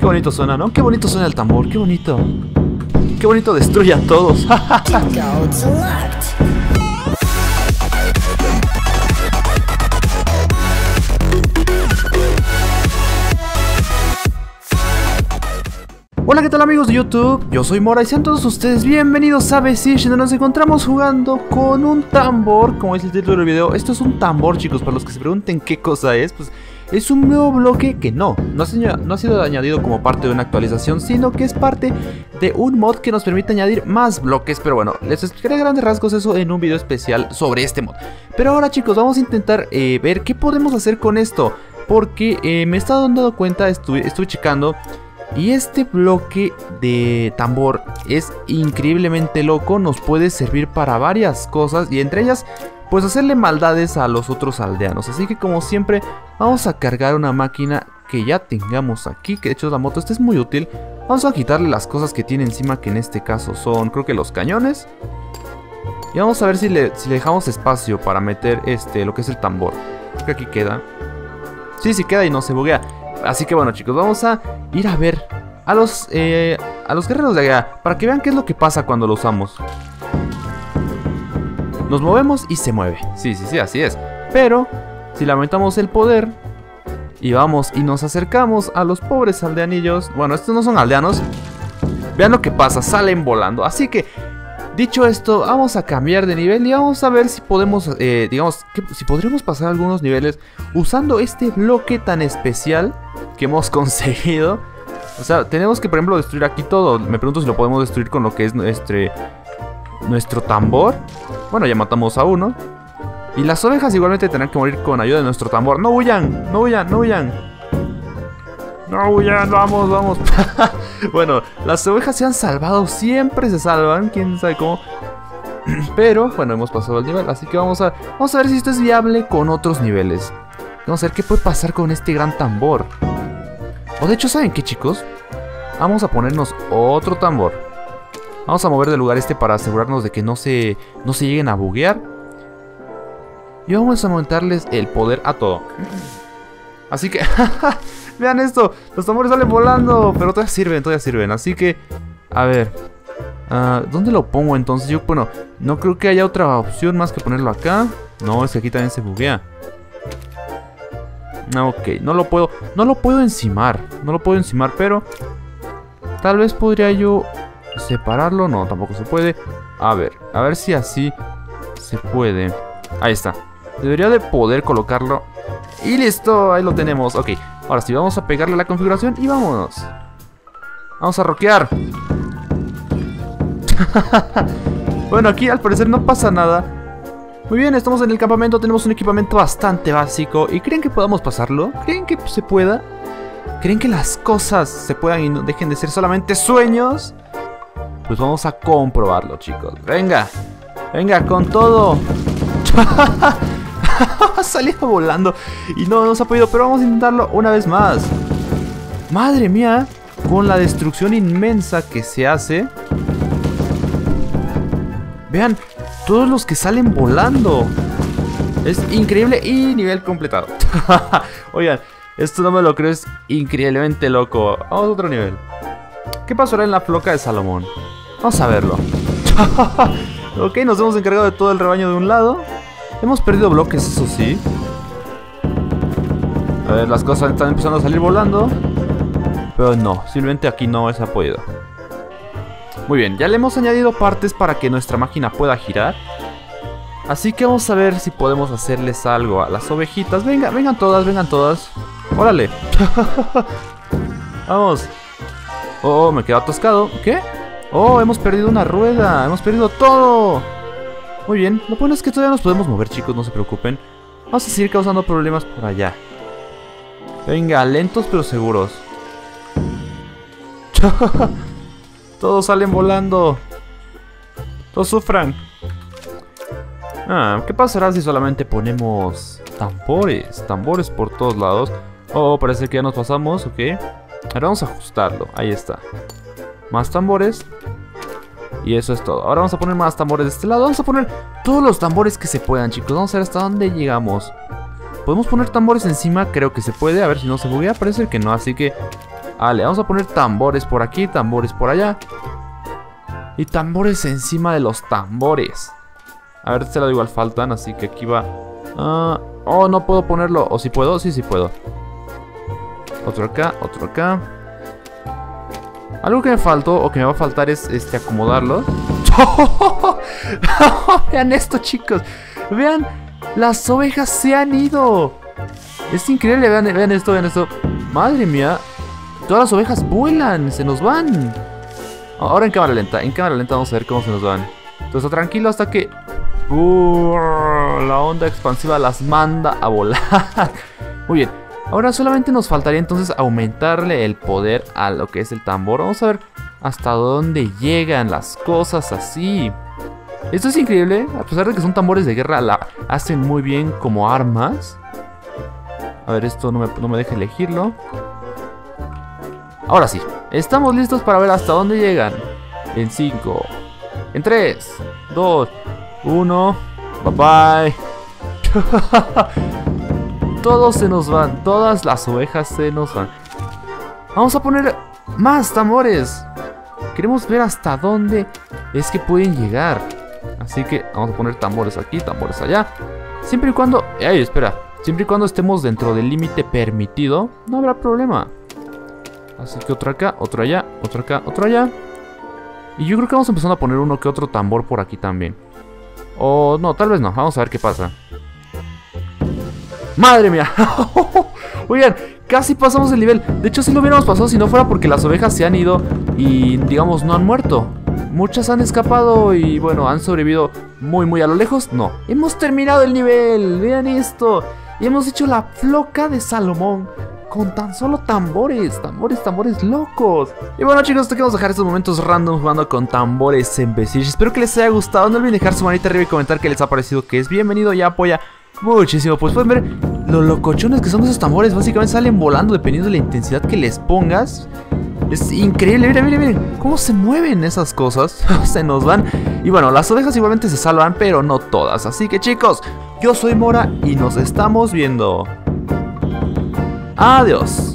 Qué bonito suena, ¿no? Qué bonito suena el tambor, qué bonito. Qué bonito destruye a todos. Hola, ¿qué tal amigos de YouTube? Yo soy Mora y sean todos ustedes bienvenidos a Besiege, donde nos encontramos jugando con un tambor. Como dice el título del video, esto es un tambor, chicos. Para los que se pregunten qué cosa es, pues es un nuevo bloque que no ha sido añadido como parte de una actualización, sino que es parte de un mod que nos permite añadir más bloques. Pero bueno, les explicaré a grandes rasgos eso en un video especial sobre este mod. Pero ahora, chicos, vamos a intentar ver qué podemos hacer con esto, porque me he estado dando cuenta, estuve checando. Y este bloque de tambor es increíblemente loco, nos puede servir para varias cosas y entre ellas pues hacerle maldades a los otros aldeanos. Así que como siempre vamos a cargar una máquina que ya tengamos aquí, que de hecho la moto esta es muy útil. Vamos a quitarle las cosas que tiene encima, que en este caso son creo que los cañones. Y vamos a ver si le dejamos espacio para meter lo que es el tambor. Creo que aquí queda. Sí queda y no se buguea. Así que bueno, chicos, vamos a ir a ver a los guerreros de allá, para que vean qué es lo que pasa cuando lo usamos. Nos movemos y se mueve. Sí, así es. Pero si le aumentamos el poder y vamos y nos acercamos a los pobres aldeanillos, bueno, estos no son aldeanos, vean lo que pasa, salen volando. Así que dicho esto, vamos a cambiar de nivel y vamos a ver si podemos, si podremos pasar algunos niveles usando este bloque tan especial que hemos conseguido. O sea, tenemos que, por ejemplo, destruir aquí todo. Me pregunto si lo podemos destruir con lo que es nuestro tambor. Bueno, ya matamos a uno. Y las ovejas igualmente tendrán que morir con ayuda de nuestro tambor. ¡No huyan! ¡No huyan! ¡No huyan! ¡No huyan! ¡Vamos! Bueno, las ovejas se han salvado. Siempre se salvan. Quién sabe cómo. Pero, bueno, hemos pasado el nivel. Así que vamos a ver si esto es viable con otros niveles. Vamos a ver qué puede pasar con este gran tambor. O de hecho, ¿saben qué, chicos? Vamos a ponernos otro tambor. Vamos a mover de lugar para asegurarnos de que no se lleguen a buguear. Y vamos a aumentarles el poder a todo. Así que, vean esto. Los tambores salen volando, pero todavía sirven. Así que, a ver, ¿dónde lo pongo entonces? Yo, bueno, no creo que haya otra opción más que ponerlo acá. No, es que aquí también se buguea. Ok, no lo puedo encimar. Pero tal vez podría yo separarlo. No, tampoco se puede. A ver si así se puede. Ahí está. Debería de poder colocarlo. Y listo, ahí lo tenemos. Ok, ahora sí, vamos a pegarle la configuración y vámonos. Vamos a rockear. Bueno, aquí al parecer no pasa nada. Muy bien, estamos en el campamento, tenemos un equipamiento bastante básico. ¿Y creen que podamos pasarlo? ¿Creen que se pueda? ¿Creen que las cosas se puedan y no dejen de ser solamente sueños? Pues vamos a comprobarlo, chicos. Venga con todo. Salía volando y no se ha podido, pero vamos a intentarlo una vez más. Madre mía, con la destrucción inmensa que se hace. Vean todos los que salen volando. Es increíble y nivel completado. Oigan, esto no me lo creo, es increíblemente loco. Vamos a otro nivel. ¿Qué pasará en la floca de Salomón? Vamos a verlo. Ok, nos hemos encargado de todo el rebaño de un lado. Hemos perdido bloques, eso sí. A ver, las cosas están empezando a salir volando. Pero no, simplemente aquí no se ha podido. Muy bien, ya le hemos añadido partes para que nuestra máquina pueda girar. Así que vamos a ver si podemos hacerles algo a las ovejitas. Vengan todas. Órale. Vamos. Oh, me quedo atascado. ¿Qué? Oh, hemos perdido una rueda. Hemos perdido todo. Muy bien, lo bueno es que todavía nos podemos mover, chicos, no se preocupen. Vamos a seguir causando problemas por allá. Venga, lentos pero seguros. Todos salen volando. Todos sufran. ¿Qué pasará si solamente ponemos tambores por todos lados? Oh, parece que ya nos pasamos, ok. Ahora vamos a ajustarlo, ahí está. Más tambores. Y eso es todo. Ahora vamos a poner más tambores de este lado. Vamos a poner todos los tambores que se puedan, chicos. Vamos a ver hasta dónde llegamos. ¿Podemos poner tambores encima? Creo que se puede. A ver si no se buguea. Parece que no, así que Vale, vamos a poner tambores por aquí, tambores por allá. Y tambores encima de los tambores. A ver, este lado igual faltan, así que aquí va. Oh, no puedo ponerlo. ¿O si puedo? Sí, sí puedo. Otro acá, otro acá. Algo que me faltó o que me va a faltar es acomodarlo. Vean esto, chicos. Vean, las ovejas se han ido. Es increíble, vean esto, vean esto. Madre mía. Todas las ovejas vuelan, se nos van. Ahora en cámara lenta vamos a ver cómo se nos van. Entonces tranquilo hasta que la onda expansiva las manda a volar. Muy bien. Ahora solamente nos faltaría entonces aumentarle el poder a lo que es el tambor. Vamos a ver hasta dónde llegan las cosas así. Esto es increíble. A pesar de que son tambores de guerra, la hacen muy bien como armas. A ver, esto no me deja elegirlo. Ahora sí, estamos listos para ver hasta dónde llegan. En 5, en 3, 2, 1. Bye bye. Todos se nos van, todas las ovejas se nos van. Vamos a poner más tambores. Queremos ver hasta dónde es que pueden llegar. Así que vamos a poner tambores aquí, tambores allá. Siempre y cuando... ¡Ay, espera! Siempre y cuando estemos dentro del límite permitido, no habrá problema. Así que otro acá, otro allá, otro acá, otro allá. Y yo creo que vamos empezando a poner uno que otro tambor por aquí también. O no, tal vez no, vamos a ver qué pasa. ¡Madre mía! Oigan, casi pasamos el nivel. De hecho, sí lo hubiéramos pasado si no fuera porque las ovejas se han ido y, digamos, no han muerto. Muchas han escapado y, bueno, han sobrevivido muy a lo lejos. No, hemos terminado el nivel. Vean esto. Y hemos hecho la floca de Salomón con tan solo tambores. Tambores locos. Y bueno, chicos, te queremos dejar estos momentos random jugando con tambores en Besiege. Espero que les haya gustado. No olviden dejar su manita arriba y comentar qué les ha parecido, que es bienvenido y apoya muchísimo. Pues pueden ver lo locochones que son esos tambores. Básicamente salen volando dependiendo de la intensidad que les pongas. Es increíble, miren cómo se mueven esas cosas. Se nos van. Y bueno, las ovejas igualmente se salvan, pero no todas. Así que chicos, yo soy Mora y nos estamos viendo. Adiós.